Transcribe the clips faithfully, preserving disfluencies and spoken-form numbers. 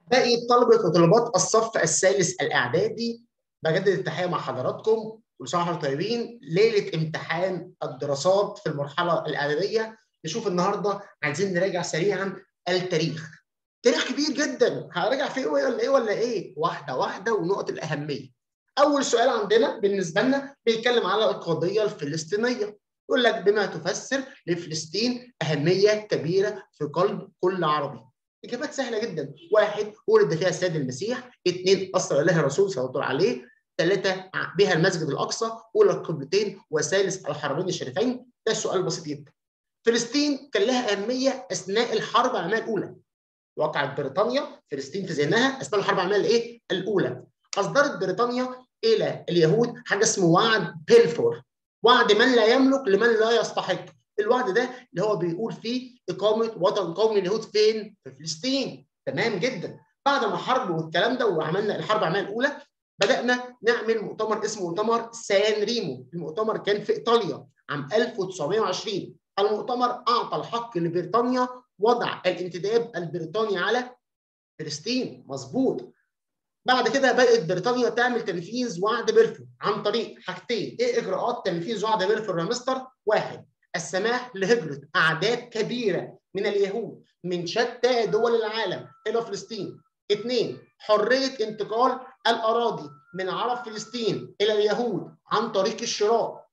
باقي طلبة وطلبات الصف الثالث الإعدادي، بجدد التحية مع حضراتكم. كل سنة وانتم طيبين. ليلة امتحان الدراسات في المرحلة الإعدادية. نشوف النهارده عايزين نراجع سريعا التاريخ. تاريخ كبير جدا، هراجع فيه ايه ولا ايه ولا ايه؟ واحدة واحدة ونقط الأهمية. أول سؤال عندنا بالنسبة لنا بيتكلم على القضية الفلسطينية. يقول لك بما تفسر لفلسطين أهمية كبيرة في قلب كل عربي. إجابات سهلة جدا. واحد، ولد فيها السيد المسيح. اثنين، أسرى إليها الرسول صلى الله عليه. ثلاثة، بها المسجد الأقصى. أولى القبلتين. وثالث، الحرمين الشريفين. ده السؤال بسيط جدا. فلسطين كان لها أهمية أثناء الحرب العالمية الأولى. وقعت بريطانيا فلسطين في ذهنها أثناء الحرب العالمية الإيه؟ الأولى. أصدرت بريطانيا إلى اليهود حاجة اسمه وعد بيلفور. وعد من لا يملك لمن لا يستحق. الوعد ده اللي هو بيقول فيه إقامة وطن قومي اليهود فين؟ في فلسطين. تمام جدا. بعد ما حرب والكلام ده وعملنا الحرب العالمية الأولى، بدأنا نعمل مؤتمر اسمه مؤتمر سان ريمو. المؤتمر كان في إيطاليا عام ألف وتسعمائة وعشرين. المؤتمر أعطى الحق لبريطانيا وضع الانتداب البريطاني على فلسطين. مظبوط. بعد كده بدأت بريطانيا تعمل تنفيذ وعد بلفور عن طريق حاجتين. ايه اجراءات تنفيذ وعد بلفور يا مستر؟ واحد، السماح لهجرة اعداد كبيره من اليهود من شتى دول العالم الى فلسطين. اثنين، حريه انتقال الاراضي من عرب فلسطين الى اليهود عن طريق الشراء.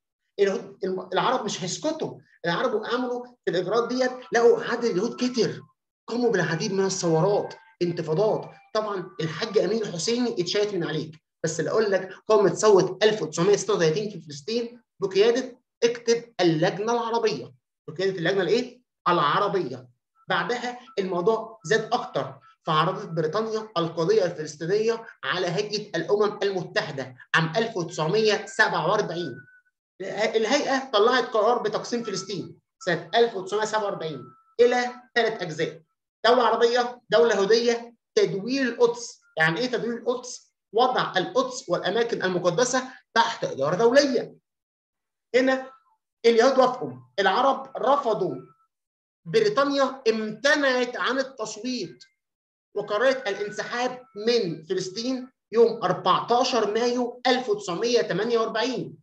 العرب مش هيسكتوا. العرب عملوا في الاجراءات ديت، لقوا عدد اليهود كتر، قاموا بالعديد من الثورات، انتفاضات. طبعا الحاج امين الحسيني اتشالت من عليك، بس اللي اقول لك قامت ثوره ألف وتسعمائة وستة وثلاثين في فلسطين بقياده، اكتب، اللجنه العربيه. بقياده اللجنه الايه؟ العربيه. بعدها الموضوع زاد اكتر، فعرضت بريطانيا القضيه الفلسطينيه على هيئه الامم المتحده عام ألف وتسعمائة وسبعة وأربعين. الهيئه طلعت قرار بتقسيم فلسطين سنه ألف وتسعمائة وسبعة وأربعين الى ثلاث اجزاء: دوله عربيه، دوله يهوديه، تدوير القدس. يعني ايه تدوير القدس؟ وضع القدس والاماكن المقدسه تحت اداره دوليه. هنا اليهود وافقوا، العرب رفضوا. بريطانيا امتنعت عن التصويت وقررت الانسحاب من فلسطين يوم أربعة عشر مايو ألف وتسعمائة وثمانية وأربعين.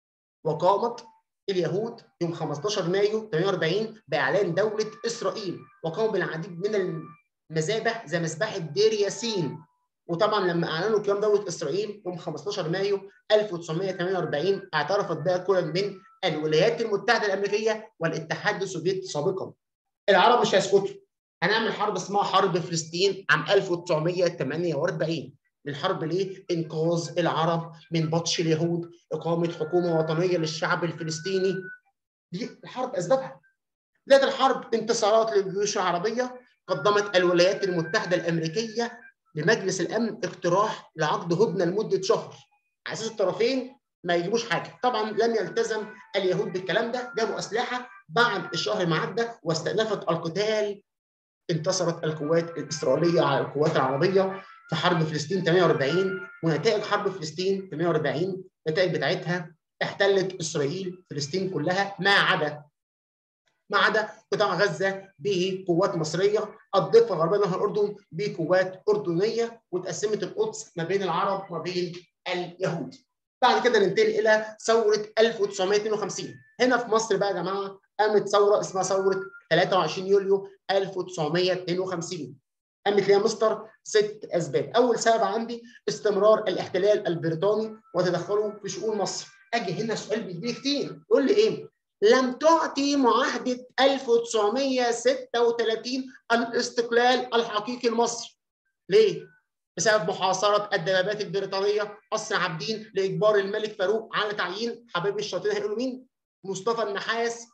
وقامت اليهود يوم خمسة عشر مايو ثمانية وأربعين باعلان دوله اسرائيل، وقاموا بالعديد من المذابح زي مذبحه دير ياسين. وطبعا لما اعلنوا قيام دوله اسرائيل يوم خمسة عشر مايو ألف وتسعمائة وثمانية وأربعين، اعترفت بها كل من الولايات المتحده الامريكيه والاتحاد السوفيتي سابقا. العرب مش هيسكتوا. هنعمل حرب اسمها حرب فلسطين عام ألف وتسعمائة وثمانية وأربعين. الحرب ليه؟ انقاذ العرب من بطش اليهود، اقامه حكومه وطنيه للشعب الفلسطيني. دي الحرب اسبابها. بدايه الحرب انتصارات للجيوش العربيه. قدمت الولايات المتحده الامريكيه لمجلس الامن اقتراح لعقد هدنه لمده شهر على اساس الطرفين ما يجيبوش حاجه. طبعا لم يلتزم اليهود بالكلام ده، جابوا اسلحه. بعد الشهر ما عدى واستأنفت القتال، انتصرت القوات الاسرائيليه على القوات العربيه في حرب فلسطين ثمانية وأربعين. ونتائج حرب فلسطين ثمانية وأربعين، النتائج بتاعتها احتلت اسرائيل فلسطين كلها ما عدا ما عدا قطاع غزه بقوات مصريه، الضفه الغربيه نهر الاردن بقوات اردنيه، وتقسمت القدس ما بين العرب وما بين اليهود. بعد كده ننتقل الى ثوره ألف وتسعمائة واثنين وخمسين. هنا في مصر بقى يا جماعه قامت ثوره اسمها ثوره ثلاثة وعشرين يوليو ألف وتسعمائة واثنين وخمسين. قامت ليها مستر ست اسباب. اول سبب عندي استمرار الاحتلال البريطاني وتدخله في شؤون مصر. اجي هنا سؤال بيجي كتير، يقول لي ايه؟ لم تعطي معاهده ألف وتسعمائة وستة وثلاثين الاستقلال الحقيقي لمصر. ليه؟ بسبب محاصره الدبابات البريطانيه قصر عابدين لاجبار الملك فاروق على تعيين حبايب الشياطين. هيقولوا مين؟ مصطفى النحاس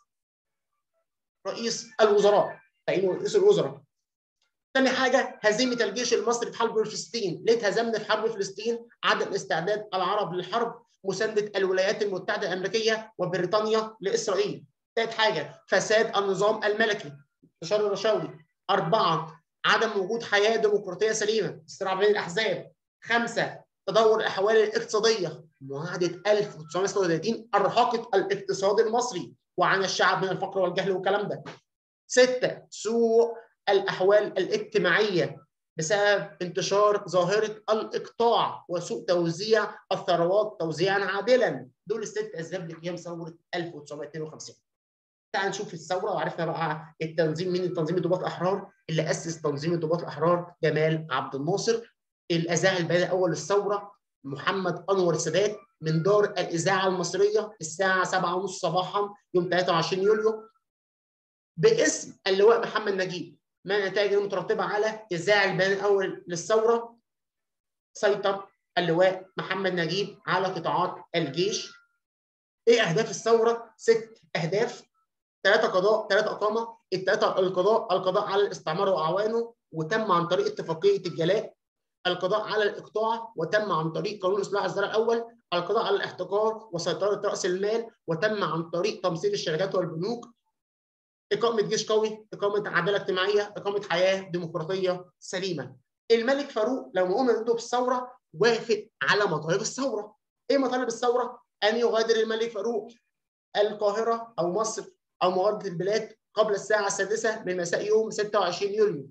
رئيس الوزراء، تعيين رئيس الوزراء. ثاني حاجه هزيمه الجيش المصري في حرب فلسطين. ليه اتهزمنا في حرب فلسطين؟ عدم استعداد العرب للحرب، مسانده الولايات المتحده الامريكيه وبريطانيا لاسرائيل. ثالث حاجه فساد النظام الملكي، انتشار الرشاوي. اربعه عدم وجود حياه ديمقراطيه سليمه، صراع بين الاحزاب. خمسه تدهور الاحوال الاقتصاديه. معاهده ألف وتسعمائة وستة وثلاثين ارهقت الاقتصاد المصري وعانى الشعب من الفقر والجهل والكلام ده. سته سوء الاحوال الاجتماعيه. بسبب انتشار ظاهره الاقطاع وسوء توزيع الثروات توزيعا عادلا. دول الست اسباب لقيام ثوره ألف وتسعمائة واثنين وخمسين. تعال نشوف الثوره، وعرفنا بقى التنظيم مين التنظيم الضباط الاحرار. اللي اسس تنظيم الضباط الاحرار جمال عبد الناصر. الاذاعي البيان الاول للثوره محمد انور السادات من دار الاذاعه المصريه الساعه سبعة وثلاثين صباحا يوم ثلاثة وعشرين يوليو باسم اللواء محمد نجيب. ما النتائج المترتبه على اذاعه البيان الاول للثوره؟ سيطر اللواء محمد نجيب على قطاعات الجيش. ايه اهداف الثوره؟ ست اهداف. ثلاثه قضاء، ثلاثه اقامه. الثلاثه القضاء القضاء على الاستعمار واعوانه وتم عن طريق اتفاقيه الجلاء. القضاء على الاقطاع وتم عن طريق قانون اصلاح الزراعه الاول. القضاء على الاحتكار وسيطره راس المال وتم عن طريق تمثيل الشركات والبنوك. اقامه جيش قوي، اقامه عداله اجتماعيه، اقامه حياه ديمقراطيه سليمه. الملك فاروق لو ما قمنا ضده بالثوره وافق على مطالب الثوره. ايه مطالب الثوره؟ ان يغادر الملك فاروق القاهره او مصر او مغادره البلاد قبل الساعه السادسه من مساء يوم ستة وعشرين يوليو.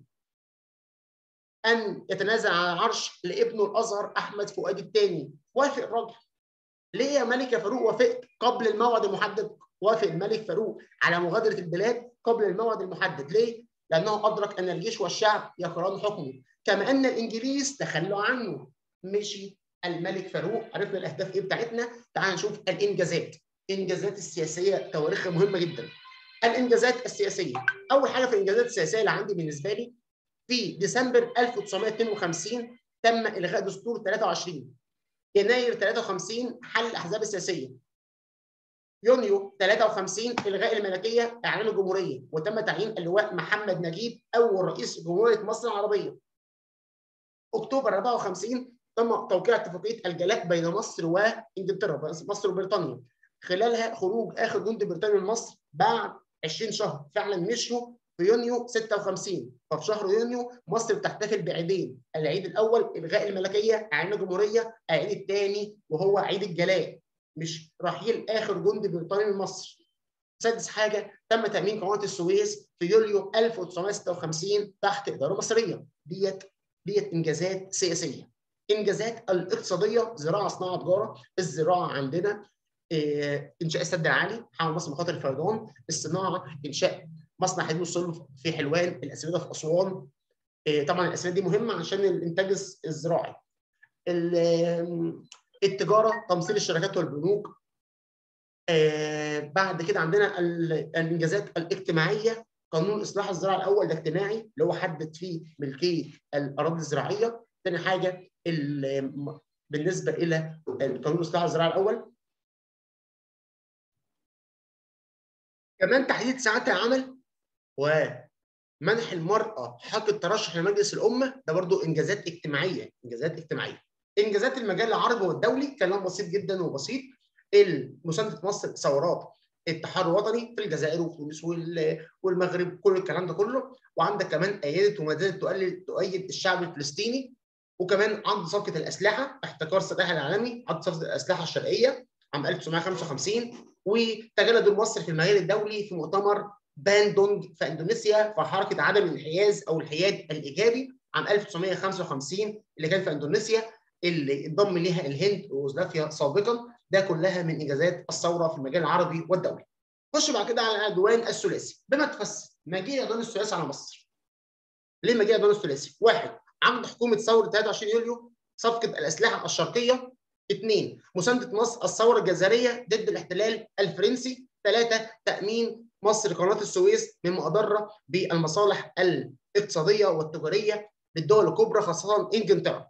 ان يتنازل عن العرش لابنه الازهر احمد فؤاد الثاني. وافق الراجل. ليه يا ملك يا فاروق وافقت قبل الموعد المحدد؟ وافق الملك فاروق على مغادره البلاد قبل الموعد المحدد. ليه؟ لانه ادرك ان الجيش والشعب يكرهون حكمه، كما ان الانجليز تخلوا عنه. مشي الملك فاروق. عرفنا الاهداف ايه بتاعتنا؟ تعال نشوف الانجازات. الانجازات السياسيه تواريخها مهمه جدا. الانجازات السياسيه، اول حاجه في الانجازات السياسيه اللي عندي بالنسبه لي، في ديسمبر ألف وتسعمائة واثنين وخمسين تم الغاء دستور ثلاثة وعشرين. يناير ثلاثة وخمسين حل الاحزاب السياسيه. يونيو ثلاثة وخمسين الغاء الملكيه، اعلان الجمهوريه، وتم تعيين اللواء محمد نجيب اول رئيس جمهوريه مصر العربيه. اكتوبر أربعة وخمسين تم توقيع اتفاقيه الجلاء بين مصر وانجلترا، مصر وبريطانيا. خلالها خروج اخر جندي بريطاني من مصر بعد عشرين شهر. فعلا مشوا في يونيو ستة وخمسين. ففي شهر يونيو مصر بتحتفل بعيدين، العيد الاول الغاء الملكيه اعلان الجمهوريه، العيد الثاني وهو عيد الجلاء، مش رحيل اخر جندي بريطاني من مصر. سادس حاجه، تم تامين قناه السويس في يوليو ألف وتسعمائة وستة وخمسين تحت اداره مصريه. ديت ديت انجازات سياسيه. انجازات الاقتصاديه، زراعه صناعه تجاره. الزراعه عندنا إيه، انشاء السد العالي، حمل مصر مخاطر الفيضان. الصناعه انشاء مصنع حديد والصلب في حلوان، الاسمده في اسوان. إيه، طبعا الاسمده دي مهمه عشان الانتاج الزراعي. التجاره، تمثيل الشركات والبنوك. آه بعد كده عندنا الانجازات الاجتماعيه، قانون اصلاح الزراعه الاول ده اجتماعي اللي هو حدد فيه ملكيه الاراضي الزراعيه. ثاني حاجه بالنسبه الى قانون اصلاح الزراعه الاول كمان تحديد ساعات العمل ومنح المراه حق الترشح لمجلس الامه. ده برضو انجازات اجتماعيه. انجازات اجتماعيه. انجازات المجال العربي والدولي كلام بسيط جدا وبسيط. مسانده مصر ثورات التحرر الوطني في الجزائر وتونس والمغرب، كل الكلام ده كله. وعندك كمان ايدت وما زالت تؤيد الشعب الفلسطيني. وكمان عند صفقه الاسلحه، احتكار السلاح العالمي، عند صفقه الاسلحه الشرقيه عام ألف وتسعمائة وخمسة وخمسين. وتجلد مصر في المجال الدولي في مؤتمر باندونج في اندونيسيا في حركه عدم الانحياز او الحياد الايجابي عام ألف وتسعمائة وخمسة وخمسين اللي كان في اندونيسيا، اللي انضم ليها الهند ويوغوسلافيا سابقا. ده كلها من انجازات الثوره في المجال العربي والدولي. خش بعد كده على العدوان الثلاثي. بما تفسر مجيء العدوان الثلاثي على مصر. ليه مجيء العدوان الثلاثي؟ واحد، عقد حكومه ثوره ثلاثة وعشرين يوليو، صفقه الاسلحه الشرقيه. اثنين، مسانده مصر الثوره الجزائريه ضد الاحتلال الفرنسي. ثلاثه، تامين مصر قناه السويس مما اضر بالمصالح الاقتصاديه والتجاريه للدول الكبرى خاصه انجلترا.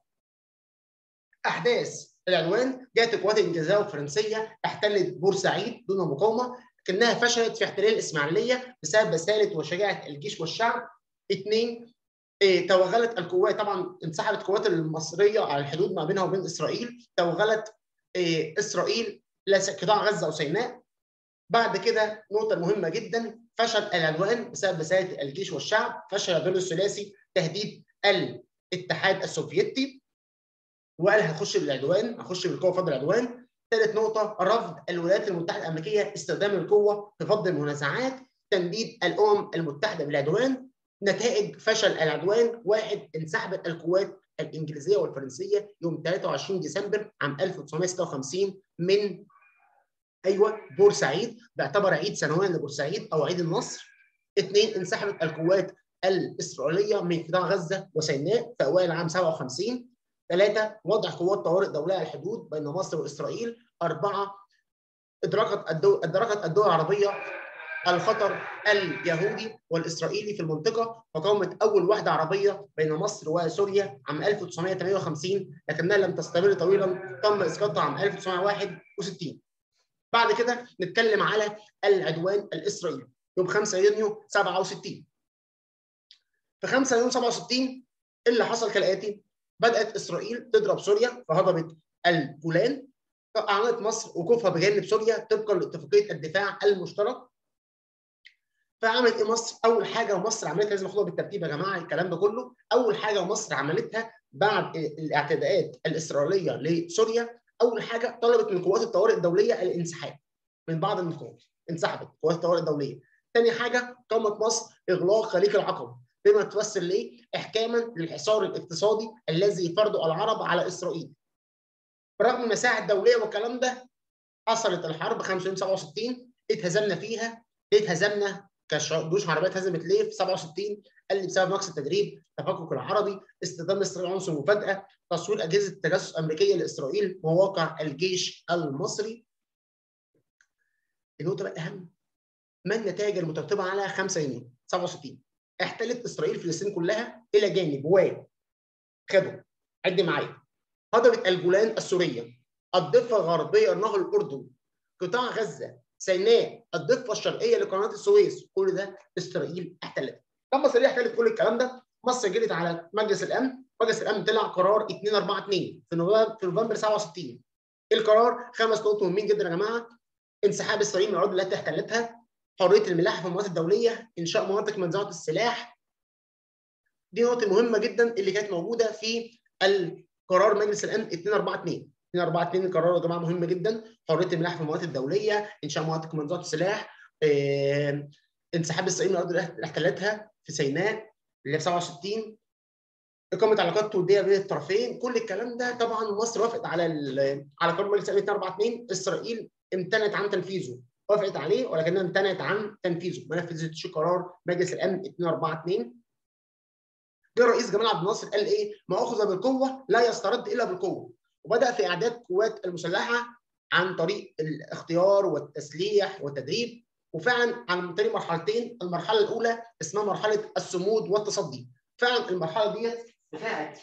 احداث العدوان، جاءت القوات الانجليزيه والفرنسيه احتلت بورسعيد دون مقاومه، لكنها فشلت في احتلال الاسماعيليه بسبب بساله وشجاعه الجيش والشعب. اثنين، إيه توغلت القوات، طبعا انسحبت القوات المصريه على الحدود ما بينها وبين اسرائيل. توغلت إيه اسرائيل لقطاع غزه وسيناء. بعد كده نقطه مهمه جدا، فشل العدوان بسبب بساله الجيش والشعب. فشل العدوان الثلاثي، تهديد الاتحاد السوفيتي وقال هنخش بالعدوان، هنخش بالقوه فضل العدوان. ثالث نقطه، رفض الولايات المتحده الامريكيه استخدام القوه في فض المنازعات. تنديد الامم المتحده بالعدوان. نتائج فشل العدوان: واحد، انسحبت القوات الانجليزيه والفرنسيه يوم ثلاثة وعشرين ديسمبر عام ألف وتسعمائة وستة وخمسين من ايوه بورسعيد، باعتبار عيد سنويا لبورسعيد او عيد النصر. اثنين، انسحبت القوات الاسرائيليه من قطاع غزه وسيناء في اوائل عام سبعة وخمسين. ثلاثة، وضع قوات طوارئ دوليه على الحدود بين مصر واسرائيل. أربعة، ادركت الدول ادركت الدول العربيه الخطر اليهودي والاسرائيلي في المنطقه، وقامت اول وحده عربيه بين مصر وسوريا عام ألف وتسعمائة وثمانية وخمسين، لكنها لم تستمر طويلا، تم اسقاطها عام ألف وتسعمائة وواحد وستين. بعد كده نتكلم على العدوان الاسرائيلي يوم خمسة يونيو سبعة وستين. في خمسة يونيو سبعة وستين اللي حصل كالاتي: بدات اسرائيل تضرب سوريا فهضبت الجولان، اعلنت مصر وقوفها بجانب سوريا طبقا لاتفاقيه الدفاع المشترك. فعملت ايه مصر؟ اول حاجه مصر عملتها، لازم ناخدها بالترتيب يا جماعه الكلام ده كله. اول حاجه مصر عملتها بعد الاعتداءات الاسرائيليه لسوريا، اول حاجه طلبت من قوات الطوارئ الدوليه الانسحاب من بعض النقاط، انسحبت قوات الطوارئ الدوليه. ثاني حاجه قامت مصر اغلاق خليج العقبه، بما تفسر ليه احكاما للحصار الاقتصادي الذي فرضه العرب على اسرائيل. برغم المساعي الدوليه والكلام ده، حصلت الحرب خمسة يونيو سبعة وستين، اتهزمنا فيها. ليه اتهزمنا؟ كجيوش عربيه اتهزمت ليه في سبعة وستين؟ قال لي بسبب نقص التدريب، التفكك العربي، استخدام اسرائيل عنصر مفاجاه، تصوير اجهزه تجسس امريكيه لاسرائيل، مواقع الجيش المصري. النقطه بقى الاهم: ما النتائج المترتبه على خمسة يونيو سبعة وستين؟ احتلت اسرائيل فلسطين كلها الى جانب و خدوا عد معايا: هضبت الجولان السوريه، الضفه الغربيه نهر الاردن، قطاع غزه، سيناء، الضفه الشرقيه لقناه السويس، كل ده اسرائيل احتلت. لما اسرائيل احتلت كل الكلام ده، مصر جرت على مجلس الامن، مجلس الامن طلع قرار اثنين أربعة اثنين في نوفمبر في نوفمبر سبعة وستين. القرار خمس نقط مهمين جدا يا جماعه: انسحاب اسرائيل من الاراضي التي احتلتها، حريه الملاحه في المناطق الدوليه، انشاء مناطق منزوعه السلاح. دي نقطه مهمه جدا اللي كانت موجوده في القرار مجلس الامن اثنين أربعة اثنين. اثنين أربعة اثنين القرار يا جماعه مهم جدا: حريه الملاحه في المناطق الدوليه، انشاء مناطق منزوعه السلاح، اه، انسحاب اسرائيل من الاراضي اللي احتلتها في سيناء اللي في سبعة وستين، اقامه علاقات وديه بين الطرفين. كل الكلام ده طبعا مصر وافقت على على قرار مجلس الامن اثنين أربعة اثنين. اسرائيل امتنعت عن تنفيذه، وافقت عليه ولكنها امتنعت عن تنفيذه، ما نفذتش قرار مجلس الامن اثنين أربعة اثنين. جه الرئيس جمال عبد الناصر قال ايه؟ ما اخذ بالقوه لا يسترد الا بالقوه، وبدا في اعداد قوات المسلحه عن طريق الاختيار والتسليح والتدريب، وفعلا عن طريق مرحلتين. المرحله الاولى اسمها مرحله الصمود والتصدي. فعلا المرحله ديت بتاعت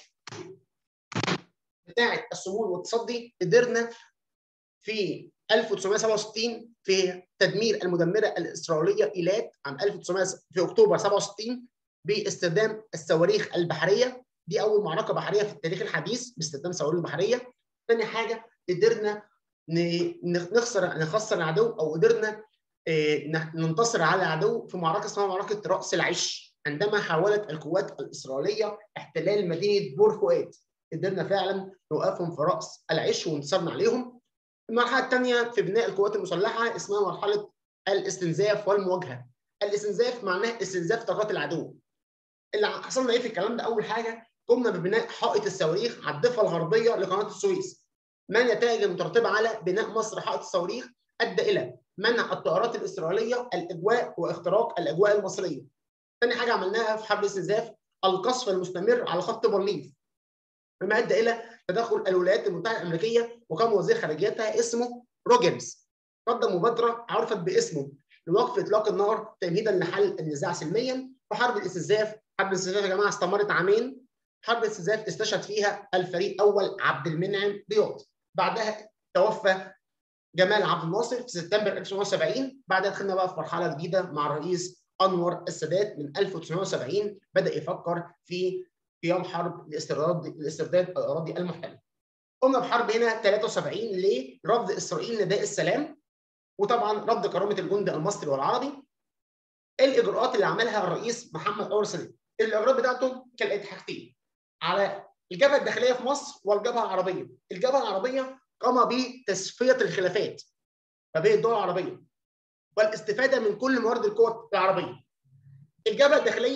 بتاعت الصمود والتصدي قدرنا في ألف وتسعمائة وسبعة وستين في تدمير المدمره الاسرائيليه ايلات عام ألف وتسعمائة في اكتوبر سبعة وستين باستخدام الصواريخ البحريه. دي اول معركه بحريه في التاريخ الحديث باستخدام صواريخ بحريه. ثاني حاجه قدرنا نخسر نخسر العدو، او قدرنا ننتصر على العدو في معركه اسمها معركه راس العش، عندما حاولت القوات الاسرائيليه احتلال مدينه بور فؤاد. قدرنا فعلا نوقفهم في راس العش وانتصرنا عليهم. المرحله الثانيه في بناء القوات المسلحه اسمها مرحله الاستنزاف والمواجهه. الاستنزاف معناه استنزاف طاقات العدو. اللي حصلنا ايه في الكلام ده؟ اول حاجه قمنا ببناء حائط الصواريخ على الضفه الغربيه لقناه السويس. ما النتائج المترتبه على بناء مصر حائط الصواريخ؟ ادى الى منع الطائرات الاسرائيليه الاجواء واختراق الاجواء المصريه. ثاني حاجه عملناها في حرب الاستنزاف القصف المستمر على خط بارليف، مما ادى الى تدخل الولايات المتحده الامريكيه، وكان وزير خارجيتها اسمه روجرز قدم مبادره عرفت باسمه لوقف اطلاق النار تمهيدا لحل النزاع سلميا. وحرب الاستنزاف، حرب الاستنزاف يا جماعه استمرت عامين. حرب الاستنزاف استشهد فيها الفريق اول عبد المنعم رياض. بعدها توفى جمال عبد الناصر في سبتمبر ألف وتسعمائة وسبعين. بعدها دخلنا بقى في مرحله جديده مع الرئيس انور السادات من ألف وتسعمائة وسبعين، بدا يفكر في قيام حرب لاسترداد لاسترداد الاراضي المحتله. قمنا بحرب هنا ثلاثة وسبعين لرفض اسرائيل نداء السلام، وطبعا رفض كرامه الجندي المصري والعربي. الاجراءات اللي عملها الرئيس محمد انور السادات، الاجراءات بتاعته كالاتي: حاجتين على الجبهه الداخليه في مصر والجبهه العربيه. الجبهه العربيه قام بتصفيه الخلافات ما بين الدول العربيه والاستفاده من كل موارد القوى العربيه. الجبهه الداخليه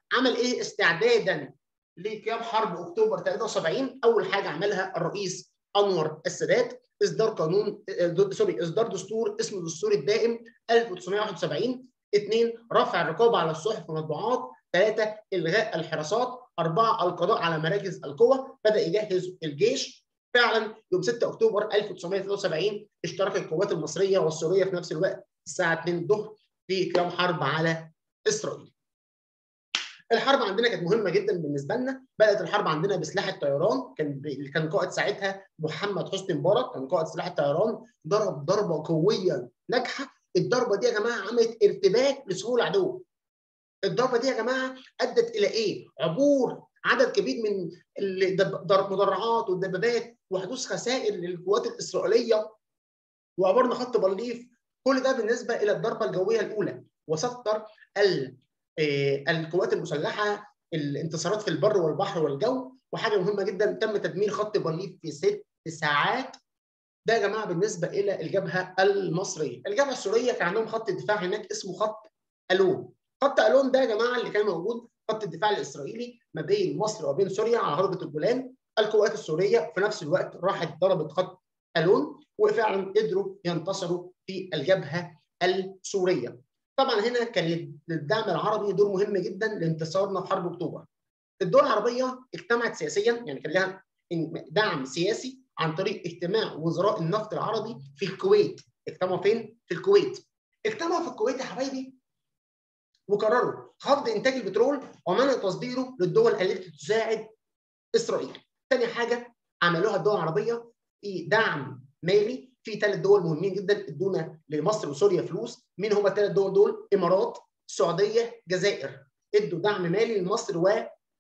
عمل ايه استعدادا لقيام حرب اكتوبر ثلاثة وسبعين؟ اول حاجه عملها الرئيس انور السادات اصدار قانون سوري اصدار دستور اسمه الدستور الدائم ألف وتسعمائة وواحد وسبعين. اثنين رفع الرقابه على الصحف والمطبوعات. ثلاثه الغاء الحراسات. اربعه القضاء على مراكز القوى. بدا يجهز الجيش. فعلا يوم ستة اكتوبر ألف وتسعمائة وثلاثة وسبعين اشترك القوات المصريه والسوريه في نفس الوقت الساعه اتنين الظهر في قيام حرب على اسرائيل. الحرب عندنا كانت مهمه جدا بالنسبه لنا. بدات الحرب عندنا بسلاح الطيران. كان اللي كان قائد ساعتها محمد حسني مبارك، كان قائد سلاح الطيران، ضرب ضربه قويه ناجحه. الضربه دي يا جماعه عملت ارتباك لصفوف العدو. الضربه دي يا جماعه ادت الى ايه؟ عبور عدد كبير من المدرعات والدبابات وحدوث خسائر للقوات الاسرائيليه وعبرنا خط بليف. كل ده بالنسبه الى الضربه الجويه الاولى. وسطر القوات المسلحه الانتصارات في البر والبحر والجو. وحاجه مهمه جدا، تم تدمير خط بليف في ست ساعات. ده يا جماعه بالنسبه الى الجبهه المصريه. الجبهه السوريه كان عندهم خط دفاع هناك اسمه خط الون. خط الون ده يا جماعه اللي كان موجود خط الدفاع الاسرائيلي ما بين مصر وبين سوريا على هضبه الجولان. القوات السوريه في نفس الوقت راحت ضربت خط الون وفعلا قدروا ينتصروا في الجبهه السوريه. طبعا هنا كان للدعم العربي دور مهم جدا لانتصارنا في حرب اكتوبر. الدول العربيه اجتمعت سياسيا، يعني كان لها دعم سياسي عن طريق اجتماع وزراء النفط العربي في الكويت. اجتمعوا فين؟ في الكويت. اجتمعوا في الكويت يا حبايبي وقرروا خفض انتاج البترول ومنع تصديره للدول التي تساعد اسرائيل. ثاني حاجه عملوها الدول العربيه في دعم مالي. في ثلاث دول مهمين جدا ادونا لمصر وسوريا فلوس. مين هم الثلاث دول دول؟ امارات، السعوديه، جزائر. ادوا دعم مالي لمصر و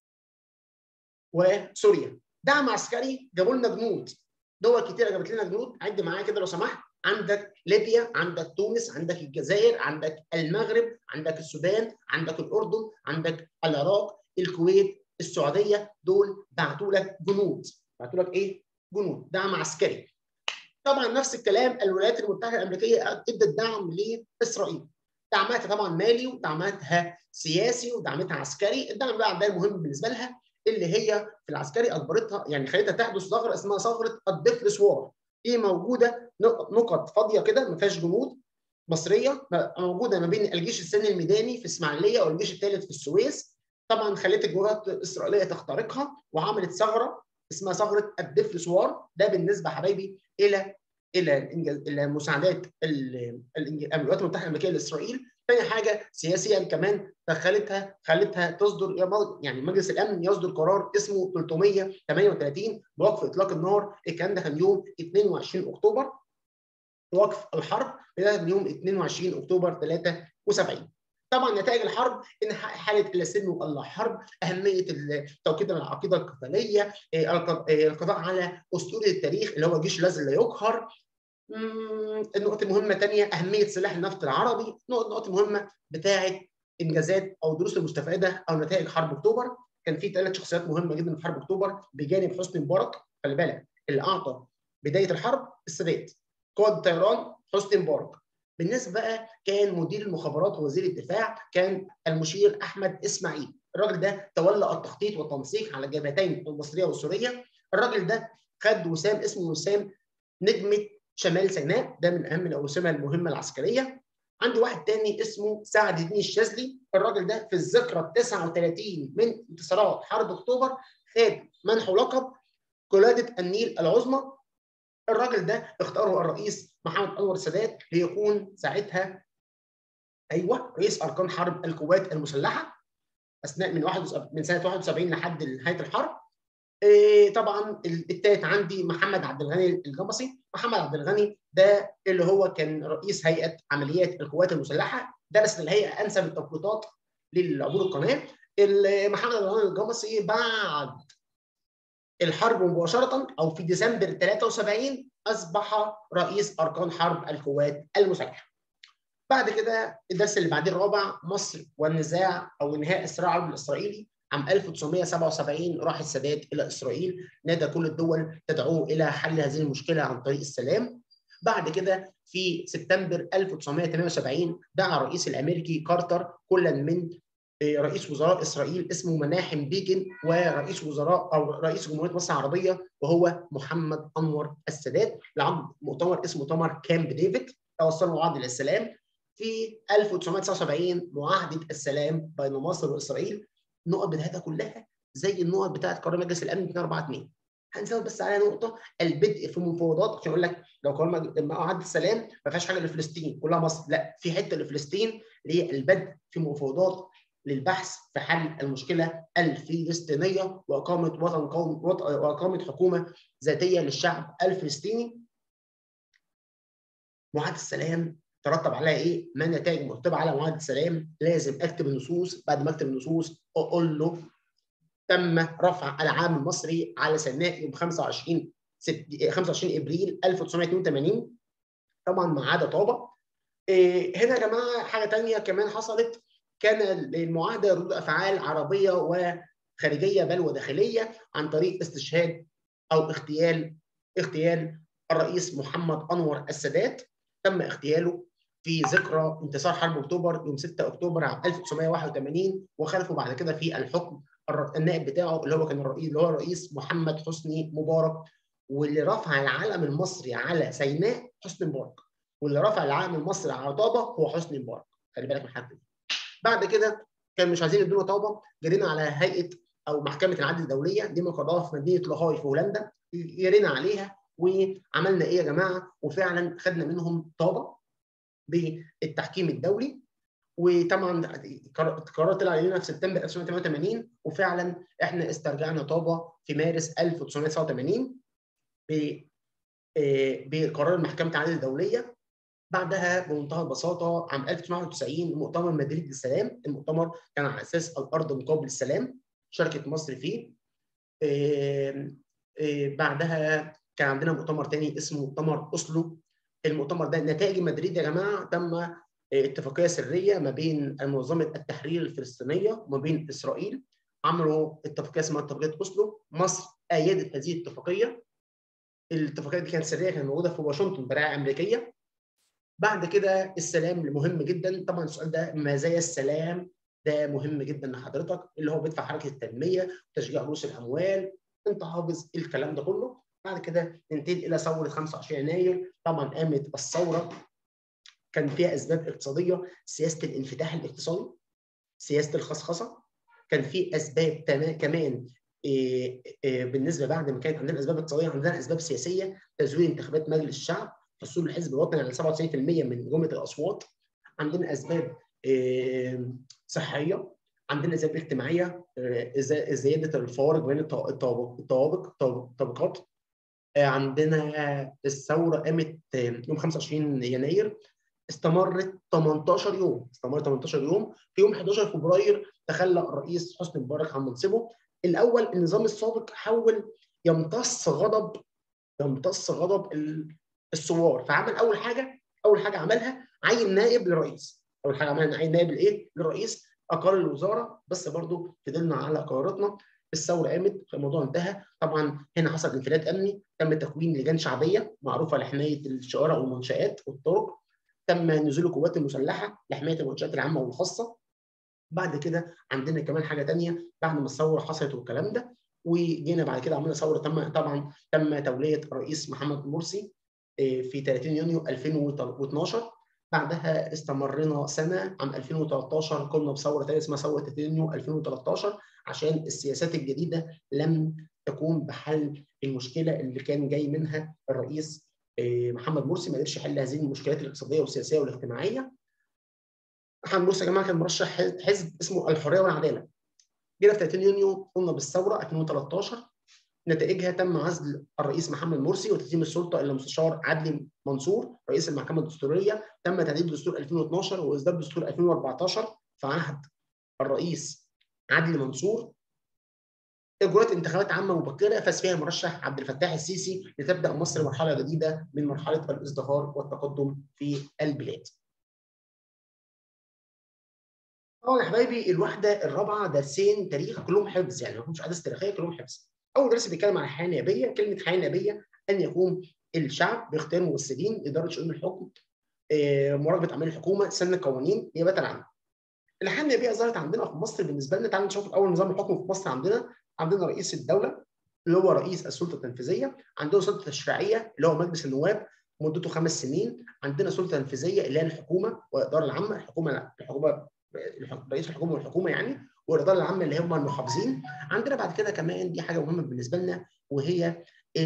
وسوريا. دعم عسكري، جابوا لنا جنود. دول كتيره جابت لنا جنود. عد معايا كده لو سمحت. عندك ليبيا، عندك تونس، عندك الجزائر، عندك المغرب، عندك السودان، عندك الاردن، عندك العراق، الكويت، السعوديه. دول بعتوا لك جنود. بعتوا لك ايه؟ جنود، دعم عسكري. طبعا نفس الكلام الولايات المتحده الامريكيه ادت دعم لاسرائيل. دعماتها طبعا مالي ودعماتها سياسي ودعمتها عسكري. الدعم بقى عندها مهم بالنسبه لها اللي هي في العسكري اجبرتها، يعني خلتها تحدث ثغره اسمها ثغره الدفلس وار. دي موجوده نقط فاضيه كده ما فيهاش جنود مصريه، موجوده ما بين الجيش الثاني الميداني في اسماعيليه والجيش الثالث في السويس. طبعا خلت الجنود الاسرائيليه تخترقها وعملت ثغره اسمها ثغره الدفلس وار. ده بالنسبه حبايبي الى الى الى مساعدات الولايات المتحده الامريكيه لاسرائيل. ثاني حاجه سياسيا كمان دخلتها خلتها تصدر يعني مجلس الامن يصدر قرار اسمه ثلاثمائة وثمانية وثلاثين بوقف اطلاق النار. الكلام ده كان يوم اثنين وعشرين اكتوبر. وقف الحرب بدايه من يوم اثنين وعشرين اكتوبر ثلاثة وسبعين. طبعا نتائج الحرب ان حاله الى سلم والله حرب، اهميه توكيد العقيده القتاليه، القضاء على اسطوره التاريخ اللي هو الجيش الذي لا يقهر. النقطه مهمه ثانيه اهميه سلاح النفط العربي. نقطه مهمه بتاعه انجازات او دروس المستفاده او نتائج حرب اكتوبر. كان في ثلاث شخصيات مهمه جدا في حرب اكتوبر بجانب حسني مبارك. خلي بالك اللي اعطى بدايه الحرب السادات، قائد الطيران حسني مبارك. بالنسبه بقى كان مدير المخابرات ووزير الدفاع كان المشير احمد اسماعيل. الراجل ده تولى التخطيط والتنسيق على الجبهتين المصريه والسوريه. الراجل ده خد وسام اسمه وسام نجمه شمال سيناء. ده من اهم الاوسمه المهمه العسكريه. عندي واحد تاني اسمه سعد الدين الشاذلي. الراجل ده في الذكرى التاسعة والثلاثين من انتصارات حرب اكتوبر خد منحه لقب قلاده النيل العظمى. الراجل ده اختاره الرئيس محمد انور السادات ليكون ساعتها ايوه رئيس اركان حرب القوات المسلحه اثناء من واحد من سنه واحد وسبعين لحد نهايه الحرب. إيه طبعا الثالث عندي محمد عبد الغني الجمصي. محمد عبد الغني ده اللي هو كان رئيس هيئه عمليات القوات المسلحه، درس الهيئه انسب التخطيطات للعبور القناه. محمد عبد الغني الجمصي بعد الحرب مباشره او في ديسمبر ثلاثة وسبعين اصبح رئيس اركان حرب القوات المسلحه. بعد كده الدرس اللي بعديه الرابع مصر والنزاع او انهاء الصراع العربي الاسرائيلي. عام ألف وتسعمائة وسبعة وسبعين راح السادات الى اسرائيل، نادى كل الدول تدعوه الى حل هذه المشكله عن طريق السلام. بعد كده في سبتمبر ألف وتسعمائة وثمانية وسبعين دعا الرئيس الامريكي كارتر كلا من رئيس وزراء اسرائيل اسمه مناحم بيجن، ورئيس وزراء او رئيس جمهوريه مصر العربيه وهو محمد انور السادات، لعقد مؤتمر اسمه مؤتمر كامب ديفيد توصلوا عقد للسلام في ألف وتسعمائة وتسعة وسبعين، معاهده السلام بين مصر واسرائيل. النقط بتاعتها كلها زي النقط بتاعت قرار مجلس الامن مئتين وأربعة اتنين. هنزود بس عليها نقطه، البدء في مفاوضات، عشان اقول لك لو قرار معاهده السلام ما فيهاش حاجه لفلسطين كلها مصر، لا في حته لفلسطين اللي هي البدء في مفاوضات للبحث في حل المشكله الفلسطينيه واقامه وطن قومي واقامه حكومه ذاتيه للشعب الفلسطيني. معاهده السلام ترتب عليها ايه؟ ما نتائج مرتبه على معاهده السلام؟ لازم اكتب النصوص، بعد ما اكتب النصوص اقول له تم رفع العلم المصري على سيناء يوم خمسة وعشرين ابريل ألف وتسعمائة واثنين وثمانين، طبعا ما عدا طابه. إيه هنا يا جماعه حاجه ثانيه كمان حصلت، كان للمعاهده ردود افعال عربيه وخارجيه بل وداخليه عن طريق استشهاد او اغتيال اغتيال الرئيس محمد انور السادات. تم اغتياله في ذكرى انتصار حرب اكتوبر يوم ستة اكتوبر عام ألف وتسعمائة وواحد وثمانين، وخلفه بعد كده في الحكم النائب بتاعه اللي هو كان الرئيس اللي هو الرئيس محمد حسني مبارك، واللي رفع العلم المصري على سيناء حسني مبارك، واللي رفع العلم المصري على طابه هو حسني مبارك. خلي بالك من الحاجه دي. بعد كده كان مش عايزين يدونا طابه، جرينا على هيئه او محكمه العدل الدوليه دي مقرها في مدينه لاهاي في هولندا، جرينا عليها وعملنا ايه يا جماعه؟ وفعلا خدنا منهم طابه بالتحكيم الدولي، وطبعا القرار طلع علينا في سبتمبر ألف وتسعمائة وثمانية وثمانين، وفعلا احنا استرجعنا طابه في مارس ألف وتسعمائة وتسعة وثمانين بقرار محكمه العدل الدوليه. بعدها بمنتهى البساطه عام ألف وتسعمائة وواحد وتسعين مؤتمر مدريد للسلام، المؤتمر كان على اساس الارض مقابل السلام، شاركت مصر فيه. إيه إيه بعدها كان عندنا مؤتمر تاني اسمه مؤتمر اوسلو. المؤتمر ده نتائج مدريد يا جماعه تم اتفاقيه سريه ما بين منظمه التحرير الفلسطينيه وما بين اسرائيل، عملوا اتفاقيه اسمها اتفاقيه اوسلو. مصر ايدت هذه الاتفاقيه، الاتفاقيه دي كانت سريه، كانت موجوده في واشنطن برعايه امريكيه. بعد كده السلام مهم جدا، طبعا السؤال ده مزايا السلام ده مهم جدا لحضرتك، اللي هو بيدفع حركه التنميه وتشجيع رؤوس الاموال، انت حافظ الكلام ده كله. بعد كده ننتقل الى ثوره خمسة وعشرين يناير، طبعا قامت الثوره كان فيها اسباب اقتصاديه، سياسه الانفتاح الاقتصادي، سياسه الخصخصه، كان في اسباب كمان إيه إيه بالنسبه بعد ما كانت عندنا اسباب اقتصاديه عندنا اسباب سياسيه، تزوير انتخابات مجلس الشعب، حصول الحزب الوطني على سبعة وتسعين بالمئة من جمله الاصوات، عندنا اسباب إيه صحيه، عندنا اسباب اجتماعيه، إيه زياده الفوارق بين الطوابق الطوابق الطبقات، عندنا الثوره قامت يوم خمسة وعشرين يناير، استمرت ثمانية عشر يوم، استمرت ثمانية عشر يوم. في يوم أحد عشر فبراير تخلى الرئيس حسني مبارك عن منصبه. الاول النظام السابق حاول يمتص غضب يمتص غضب الثوار، فعمل اول حاجه اول حاجه عملها عين نائب للرئيس، اول حاجه عملها عين نائب لايه؟ للرئيس، اقر الوزاره، بس برضو فضلنا على قراراتنا. الثوره قامت، الموضوع انتهى. طبعا هنا حصل انفلات امني، تم تكوين لجان شعبيه معروفه لحمايه الشوارع والمنشات والطرق، تم نزول القوات المسلحه لحمايه المنشات العامه والخاصه. بعد كده عندنا كمان حاجه ثانيه، بعد ما الثوره حصلت والكلام ده، وجينا بعد كده عملنا ثوره، تم طبعا تم توليه الرئيس محمد مرسي في ثلاثين يونيو ألفين واثناشر. بعدها استمرنا سنه، عام ألفين وثلاثة عشر قمنا بثوره ثانيه اسمها ثوره ثلاثين يونيو ألفين وثلاثة عشر، عشان السياسات الجديده لم تقوم بحل المشكله اللي كان جاي منها الرئيس محمد مرسي، ما قدرش يحل هذه المشكلات الاقتصاديه والسياسيه والاجتماعيه. محمد مرسي يا جماعه كان مرشح حزب اسمه الحريه والعداله. جينا في ثلاثين يونيو قمنا بالثوره ألفين وثلاثة عشر، نتائجها تم عزل الرئيس محمد مرسي وتسليم السلطه الى مستشار عدلي منصور رئيس المحكمه الدستوريه، تم تعديل دستور ألفين واثناشر واصدار دستور ألفين وأربعة عشر في عهد الرئيس عدلي منصور. اجراءات انتخابات عامه مبكره فاز فيها المرشح عبد الفتاح السيسي، لتبدا مصر مرحله جديده من مرحله الازدهار والتقدم في البلاد. طبعا يا حبايبي الوحده الرابعه درسين تاريخ كلهم حفظ، يعني ما فيهمش احداث تاريخيه كلهم حفظ. اول درس بيتكلم عن الحياه النيابيه، كلمه حياه نيابيه ان يقوم الشعب باختيار ممثلين اداره شؤون الحكم، مراقبه اعمال الحكومه، سن القوانين نيابه عنه. الحياه النيابيه ظهرت عندنا في مصر. بالنسبه لنا تعالوا نشوف الاول نظام الحكم في مصر. عندنا عندنا رئيس الدوله اللي هو رئيس السلطه التنفيذيه، عندنا سلطه تشريعيه اللي هو مجلس النواب مدته خمس سنين، عندنا سلطه تنفيذيه اللي هي الحكومه والاداره العامه، الحكومه الحكومه رئيس الحكومه والحكومه يعني، والاداره العامه اللي هم المحافظين. عندنا بعد كده كمان دي حاجه مهمه بالنسبه لنا، وهي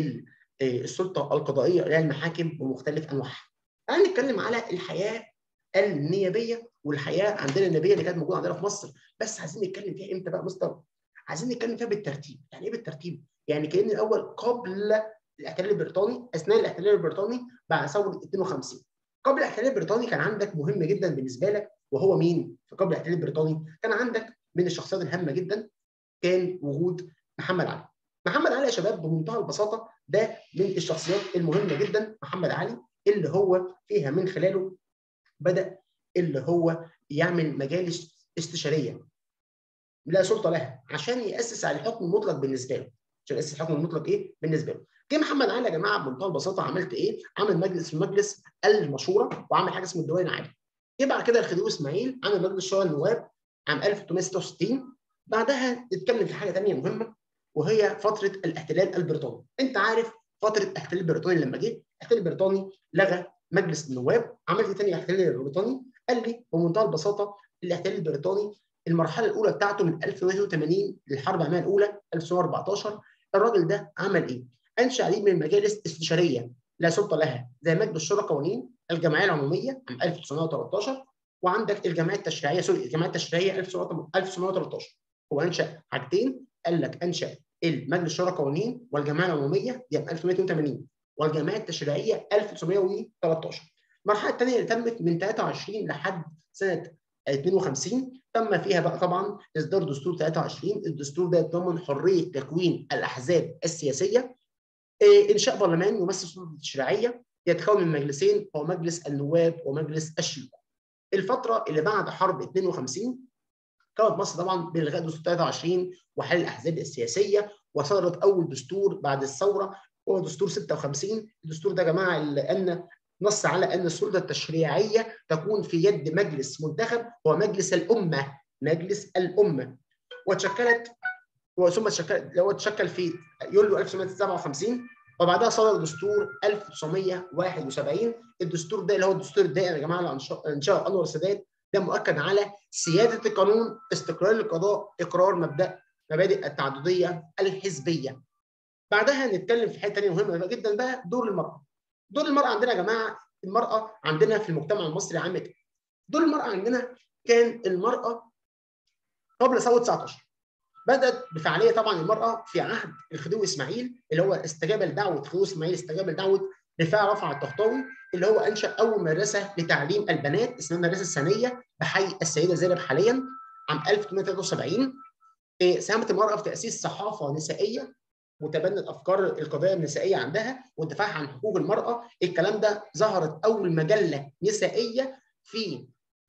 السلطه القضائيه اللي هي المحاكم بمختلف انواعها. تعالى نتكلم على الحياه النيابيه والحياه عندنا النيابيه اللي كانت موجوده عندنا في مصر، بس عايزين نتكلم فيها امتى بقى مستر؟ عايزين نتكلم فيها بالترتيب. يعني ايه بالترتيب؟ يعني كأن الاول قبل الاحتلال البريطاني، اثناء الاحتلال البريطاني، بعد ثوره اثنين وخمسين. قبل الاحتلال البريطاني كان عندك مهم جدا بالنسبه لك، وهو مين؟ في قبل الاحتلال البريطاني كان عندك من الشخصيات الهامه جدا كان وجود محمد علي. محمد علي يا شباب بمنتهى البساطه ده من الشخصيات المهمه جدا. محمد علي اللي هو فيها من خلاله بدأ اللي هو يعمل مجالس استشاريه لا سلطه لها عشان ياسس على الحكم المطلق بالنسبه له. عشان ياسس الحكم المطلق ايه بالنسبه له. جه محمد علي يا جماعه بمنتهى البساطه عملت ايه؟ عمل مجلس في مجلس المشوره، وعمل حاجه اسمه الديوان العام. جه بعد كده الخديوي اسماعيل عمل مجلس شورى النواب عام ألف وثلاثمائة وستة وستين. بعدها اتكلم في حاجه ثانيه مهمه، وهي فتره الاحتلال البريطاني. انت عارف فتره الاحتلال البريطاني لما جه الاحتلال البريطاني لغى مجلس النواب. عمل ايه ثاني الاحتلال البريطاني؟ قال لي بمنتهى البساطه الاحتلال البريطاني المرحله الاولى بتاعته من ألف وثمانمائة وثمانين للحرب العالميه الاولى ألف وتسعمائة وأربعتاشر، الراجل ده عمل ايه؟ انشا عديد من المجالس استشاريه لا سلطه لها، زي مجلس شورى قوانين، الجمعيه العموميه عام ألف وتسعمائة وثلاثة عشر، وعندك الجمعيه التشريعيه سوري الجمعيه التشريعيه ألف وتسعمائة وثلاثة عشر. هو انشا حاجتين، قال لك انشا المجلس شورى قوانين والجمعيه العموميه دي عام ألف وثمانمائة واثنين وثمانين، والجمعيه التشريعيه ألف وتسعمائة وثلاثة عشر. المرحله الثانيه اللي تمت من ثلاثة وعشرين لحد سنه اثنين وخمسين تم فيها بقى طبعا اصدار دستور ثلاثة وعشرين. الدستور ده يتضمن حريه تكوين الاحزاب السياسيه، انشاء برلمان يمثل السلطه التشريعيه يتكون من مجلسين، هو مجلس النواب ومجلس الشيوخ. الفتره اللي بعد حرب اثنين وخمسين كانت مصر طبعا بالغاء دستور ثلاثة وعشرين وحل الاحزاب السياسيه، وصدرت اول دستور بعد الثوره هو دستور ستة وخمسين. الدستور ده يا جماعه اللي ان نص على ان السلطه التشريعيه تكون في يد مجلس منتخب هو مجلس الامه، مجلس الامه. وتشكلت ثم تشكل لو تشكل في يوليو ألف وتسعمائة وسبعة وخمسين، وبعدها صدر دستور ألف وتسعمائة وواحد وسبعين. الدستور ده اللي هو الدستور الدائم يا جماعه اللي انشاه انور السادات، ده مؤكد على سياده القانون، استقلال القضاء، اقرار مبدا مبادئ التعدديه الحزبيه. بعدها نتكلم في حته ثانيه مهمه جدا بقى، دور المراه. دور المراه عندنا يا جماعه، المراه عندنا في المجتمع المصري عامه. دور المراه عندنا كان المراه قبل ثوره تسعة عشر بدات بفعاليه طبعا المراه في عهد الخديوي اسماعيل، اللي هو استجاب لدعوه الخديوي اسماعيل، استجاب لدعوه رفاعه رفع الطهطاوي، اللي هو انشا اول مدرسه لتعليم البنات اسمها المدرسه الثانيه بحي السيده زينب حاليا عام ألف وثمانمائة وثلاثة وسبعين. ساهمت المراه في تاسيس صحافه نسائيه وتبنت افكار القضايا النسائيه عندها والدفاع عن حقوق المراه. الكلام ده ظهرت اول مجله نسائيه في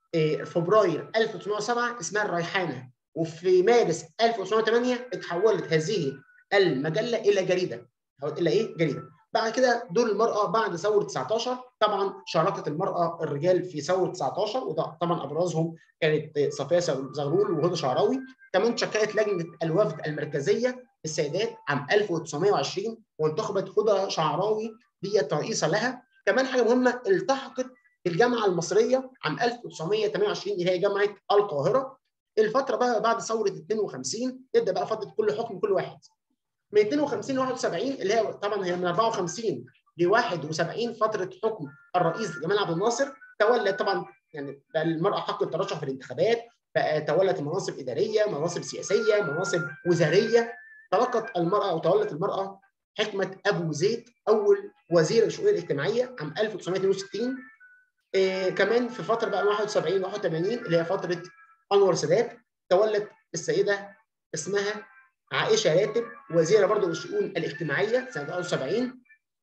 فبراير ألف وتسعمائة وسبعة اسمها الريحانه، وفي مارس ألف وتسعمائة وثمانية اتحولت هذه المجله الى جريده او الى ايه جريده. بعد كده دور المراه بعد ثوره تسعة عشر، طبعا شاركت المراه الرجال في ثوره تسعة عشر، وده طبعا ابرزهم كانت صفيه زغلول وهدى شعراوي. كمان شكلت لجنه الوفد المركزيه السيدات عام ألف وتسعمائة وعشرين، وانتخبت هدى شعراوي ديت رئيسه لها. كمان حاجه مهمه، التحقت بالجامعه المصريه عام ألف وتسعمائة وثمانية وعشرين اللي هي جامعه القاهره. الفتره بقى بعد ثوره اثنين وخمسين تبدا بقى فتره كل حكم كل واحد. من اثنين وخمسين ل واحد وسبعين اللي هي طبعا هي من أربعة وخمسين ل واحد وسبعين فتره حكم الرئيس جمال عبد الناصر، تولت طبعا يعني بقى المراه حق الترشح في الانتخابات، بقى تولت مناصب اداريه، مناصب سياسيه، مناصب وزاريه. تلقت المراه او تولت المراه حكمه ابو زيد اول وزير الشؤون الاجتماعيه عام ألف وتسعمائة واثنين وستين. إيه كمان في فتره بقى واحد وسبعين ل واحد وثمانين اللي هي فتره انور السادات، تولت السيده اسمها عائشه راتب وزيره برضه للشؤون الاجتماعيه سنه واحد وسبعين.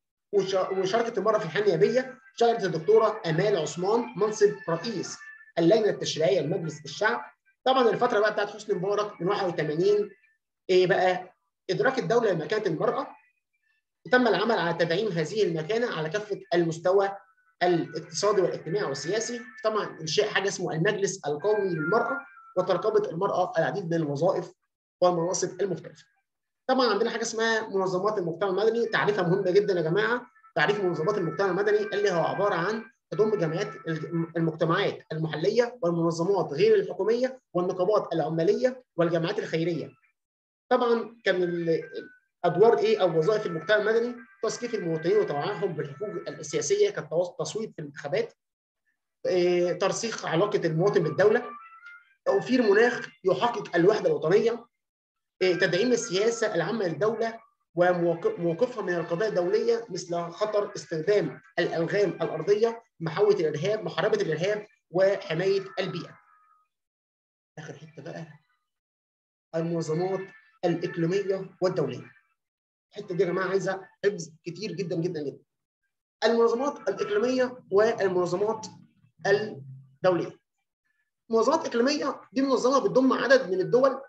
وشاركت المراه في الحياه النيابيه، شاركت الدكتوره امال عثمان منصب رئيس اللجنه التشريعيه لمجلس الشعب. طبعا الفتره بقى بتاعت حسني مبارك من واحد وثمانين ايه بقى ادراك الدوله لمكانه المراه، وتم العمل على تدعيم هذه المكانه على كافه المستوى الاقتصادي والاجتماعي والسياسي. طبعا انشاء حاجه اسمه المجلس القومي للمراه وترقبت المراه العديد من الوظائف والمناصب المختلفه. طبعا عندنا حاجه اسمها منظمات المجتمع المدني، تعريفها مهم جدا يا جماعه. تعريف منظمات المجتمع المدني اللي هو عباره عن تضم جمعيات المجتمعات المحليه والمنظمات غير الحكوميه والنقابات العماليه والجمعيات الخيريه. طبعا كان ادوار ايه او وظائف المجتمع المدني؟ تثقيف المواطنين وتوعيهم بالحقوق السياسيه كالتصويت في الانتخابات، إيه، ترسيخ علاقه المواطن بالدوله، توفير مناخ يحقق الوحده الوطنيه، إيه، تدعيم السياسه العامه للدوله وموقفها من القضايا الدوليه مثل خطر استخدام الالغام الارضيه، محاوله الارهاب، محاربه الارهاب، وحمايه البيئه. اخر حته بقى المنظمات الاقليميه والدوليه. الحته دي يا جماعه عايزه حفظ كتير جدا جدا جدا. المنظمات الاقليميه والمنظمات الدوليه. المنظمات الاقليميه دي منظمه بتضم عدد من الدول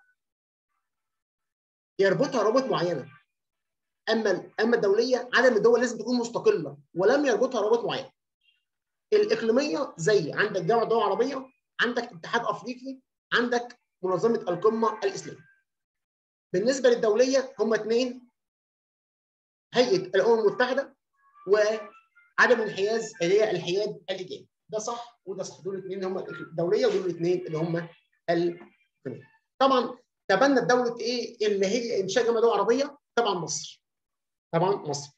يربطها روابط معينه. اما اما الدوليه عدد من الدول لازم تكون مستقله ولم يربطها رابط معين. الاقليميه زي عندك جامعه الدول العربيه، عندك اتحاد افريقي، عندك منظمه القمه الاسلاميه. بالنسبه للدوليه هم اثنين، هيئه الامم المتحده وعدم الانحياز اللي هي الحياد الايجابي. ده صح وده صح، دول الاثنين هم الدوليه ودول الاثنين اللي هم الاقليميه. طبعا تبنت دوله ايه اللي هي انشاء جامعه الدول العربيه؟ طبعا مصر. طبعا مصر.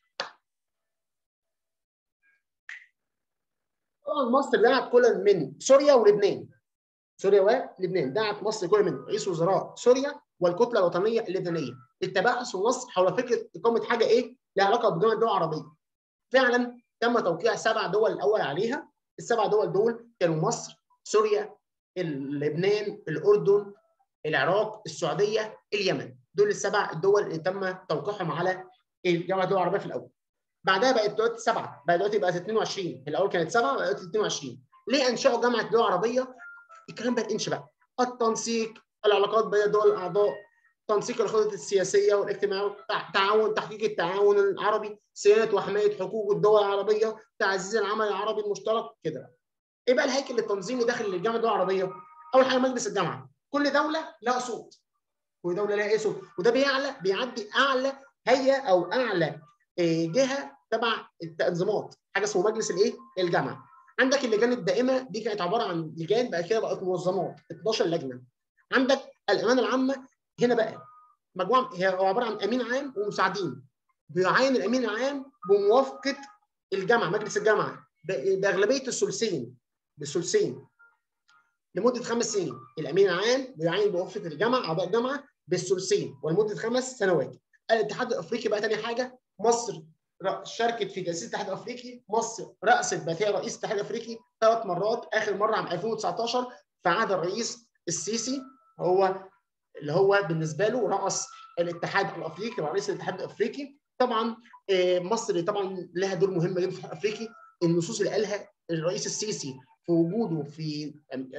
طبعا مصر دعت كل من سوريا ولبنان. سوريا ولبنان دعت مصر كل من رئيس وزراء سوريا والكتله الوطنيه اللبنانيه للتباحث في مصر حول فكره اقامه حاجه ايه لها علاقه بجامعه الدول العربيه. فعلا تم توقيع سبع دول الاول عليها. السبع دول دول كانوا مصر، سوريا، لبنان، الاردن، العراق، السعوديه، اليمن. دول السبع الدول اللي تم توقيعهم على جامعه الدول العربيه في الاول. بعدها بقت دلوقتي سبعه، بقى دلوقتي بقت اثنين وعشرين. الاول كانت سبعه بقت اثنين وعشرين. ليه انشأوا جامعه الدول العربيه؟ الكلام بقى ينشا بقى التنسيق، العلاقات بين الدول الاعضاء، تنسيق الخطط السياسيه والاجتماعيه، تعاون تحقيق التعاون العربي، صيانه وحمايه حقوق الدول العربيه، تعزيز العمل العربي المشترك كده. ايه بقى الهيكل التنظيمي داخل الجامعه الدول العربيه؟ اول حاجه مجلس الجامعه. كل دوله لها صوت. كل دوله لها ايه صوت، وده بيعلى بيعدي اعلى هيئه او اعلى إيه جهه تبع التنظيمات، حاجه اسمه مجلس الايه؟ الجامعه. عندك اللجان الدائمه دي كانت عباره عن لجان، بقى كده بقت منظمات اثناشر لجنه. عندك الامانه العامه، هنا بقى مجموعه هي عباره عن امين عام ومساعدين. بيعين الامين العام بموافقه الجامعه، مجلس الجامعه باغلبيه الثلثين، بالثلثين لمده خمس سنين. الامين العام بيعين بوافقه الجامعه اعضاء الجامعه بالثلثين ولمده خمس سنوات. الاتحاد الافريقي بقى ثاني حاجه، مصر شاركت في تاسيس الاتحاد الافريقي. مصر رأست بقى فيها رئيس الاتحاد الافريقي ثلاث مرات، اخر مره عام ألفين وتسعتاشر في عهد الرئيس السيسي، هو اللي هو بالنسبه له رأس الاتحاد الافريقي ورئيس الاتحاد الافريقي. طبعا مصر طبعا لها دور مهم جدا في الاتحاد الافريقي. النصوص اللي قالها الرئيس السيسي في وجوده في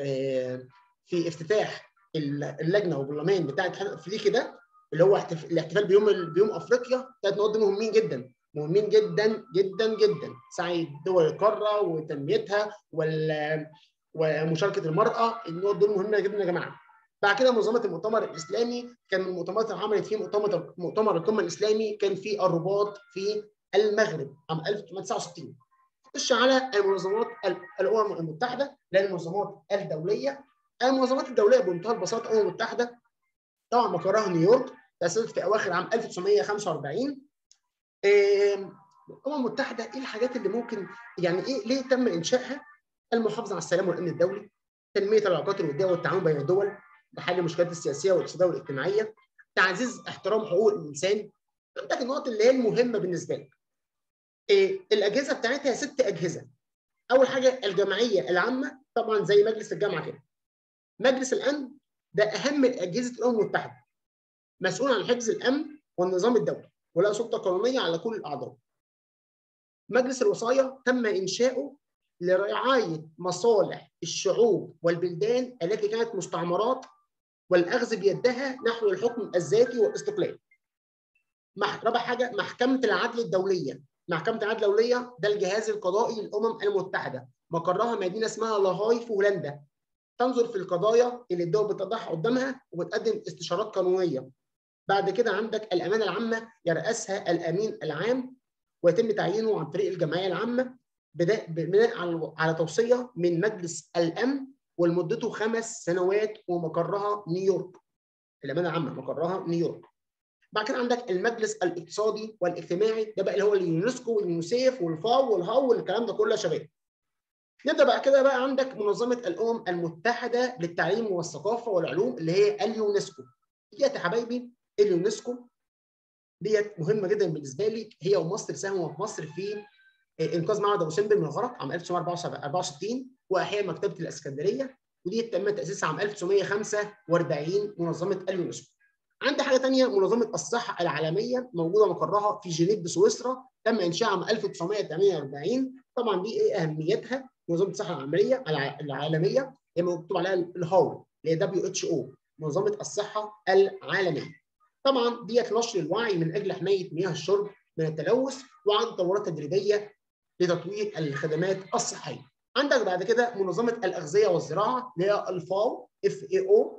في افتتاح اللجنه والبرلمان بتاع الاتحاد الافريقي ده، اللي هو الاحتفال بيوم بيوم افريقيا، ثلاث نقط مهمين جدا مهمين جدا جدا جدا: سعي دول القاره وتنميتها ومشاركه المراه. النقط دول مهمه جدا يا جماعه. بعد كده منظمه المؤتمر الاسلامي، كان من المؤتمرات اللي عملت فيه مؤتمر مؤتمر القمه الاسلامي كان في الرباط في المغرب عام ألف وتسعمائة وتسعة وستين. خش على المنظمات الامم المتحده، اللي المنظمات الدوليه. المنظمات الدوليه بمنتهى البساطه الامم المتحده طبعا مقرها نيويورك، تاسست في اواخر عام ألف وتسعمائة وخمسة وأربعين. الامم المتحده ايه الحاجات اللي ممكن يعني ايه ليه تم انشائها؟ المحافظه على السلام والامن الدولي، تنميه العلاقات الوديه والتعاون بين الدول لحل المشكلات السياسيه والاقتصاديه والاجتماعيه، تعزيز احترام حقوق الانسان. عندك النقط اللي هي المهمه بالنسبه لك. إيه الاجهزه بتاعتها ست اجهزه. اول حاجه الجمعيه العامه، طبعا زي مجلس الجامعه كده. مجلس الامن ده اهم اجهزه الامم المتحده، مسؤول عن حفظ الامن والنظام الدولي وله سلطه قانونيه على كل الاعضاء. مجلس الوصايه تم انشاؤه لرعايه مصالح الشعوب والبلدان التي كانت مستعمرات والاخذ بيدها نحو الحكم الذاتي والاستقلال. رابع حاجه محكمه العدل الدوليه. محكمه العدل الدوليه ده الجهاز القضائي للامم المتحده، مقرها مدينه اسمها لاهاي في هولندا. تنظر في القضايا اللي الدول بتضعها قدامها وبتقدم استشارات قانونيه. بعد كده عندك الامانه العامه يرأسها الامين العام، ويتم تعيينه عن طريق الجمعيه العامه بناء على توصيه من مجلس الامن، ولمدته خمس سنوات ومقرها نيويورك. الامانه العامه مقرها نيويورك. بعد كده عندك المجلس الاقتصادي والاجتماعي، ده بقى اللي هو اليونسكو واليونيسيف والفاو والهاو والكلام ده كله يا شباب. نبدا بقى كده بقى عندك منظمه الامم المتحده للتعليم والثقافه والعلوم اللي هي اليونسكو. ديت يا حبايبي اليونسكو ديت مهمه جدا بالنسبه لي، هي ومصر ساهموا في مصر في انقاذ معبد ابو سمبل من الغرق عام ألف وتسعمائة وأربعة وستين، واحياء مكتبه الاسكندريه، ودي تم تاسيسها عام ألف وتسعمائة وخمسة وأربعين منظمه اليونسكو. عندي حاجه ثانيه، منظمه الصحه العالميه موجوده مقرها في جنيف بسويسرا، تم انشائها عام ألف وتسعمائة وثمانية وأربعين. طبعا دي ايه اهميتها؟ منظمه الصحه العالميه العالميه هي مكتوب عليها الهاو اللي هي دبليو اتش او، منظمه الصحه العالميه. طبعا ديت نشر الوعي من اجل حمايه مياه الشرب من التلوث، وعن دورات تدريبيه لتطوير الخدمات الصحيه. عندك بعد كده منظمه الاغذيه والزراعه اللي هي الفاو اف اي او،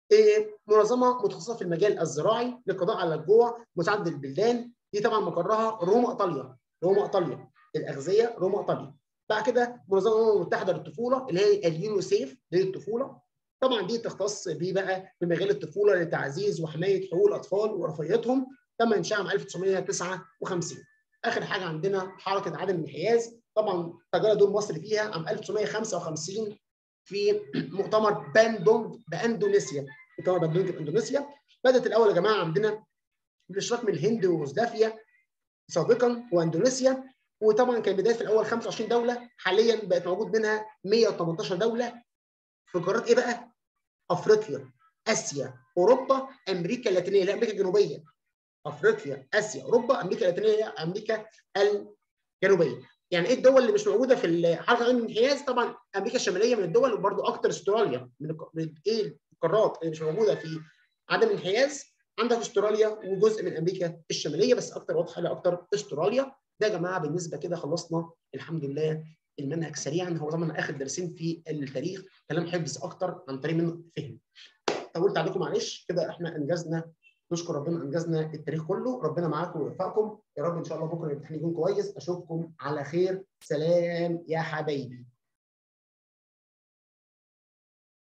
منظمه متخصصه في المجال الزراعي للقضاء على الجوع مساعده البلدان. دي طبعا مقرها روما ايطاليا، روما ايطاليا الاغذيه روما ايطاليا. بعد كده منظمه الامم المتحده للطفوله اللي هي اليونيسيف للطفوله. طبعا دي تختص بيه بقى بمجال الطفوله لتعزيز وحمايه حقوق الاطفال ورفاهيتهم، تم انشائها عام ألف وتسعمائة وتسعة وخمسين. اخر حاجه عندنا حركه عدم الانحياز، طبعا تجلى دور مصر فيها عام ألف وتسعمائة وخمسة وخمسين في مؤتمر باندونج باندونيسيا. مؤتمر باندونج باندونيسيا بدات الاول يا جماعه عندنا بالاشراك من الهند ويوغوسلافيا سابقا واندونيسيا، وطبعا كان بدايه في الاول خمسة وعشرين دوله، حاليا بقت موجود منها مئة وثمانية عشر دوله في قارات ايه بقى؟ افريقيا، اسيا، اوروبا، امريكا اللاتينيه، لا امريكا الجنوبيه. افريقيا، اسيا، اوروبا، امريكا اللاتينيه، امريكا الجنوبيه. يعني ايه الدول اللي مش موجوده في حلقه عدم الانحياز؟ طبعا امريكا الشماليه من الدول، وبرده اكتر استراليا من ايه القارات اللي مش موجوده في عدم الانحياز. عندك استراليا وجزء من امريكا الشماليه، بس اكتر واضحه لاكتر استراليا. ده يا جماعه بالنسبه كده خلصنا الحمد لله المنهج سريعا. هو طبعا اخر درسين في التاريخ كلام حفظ اكتر عن طريق منه فهم. طولت عليكم معلش، كده احنا انجزنا، نشكر ربنا انجزنا التاريخ كله. ربنا معاكم ويوفقكم يا رب. ان شاء الله بكره الامتحان يكون كويس. اشوفكم على خير. سلام يا حبايبي.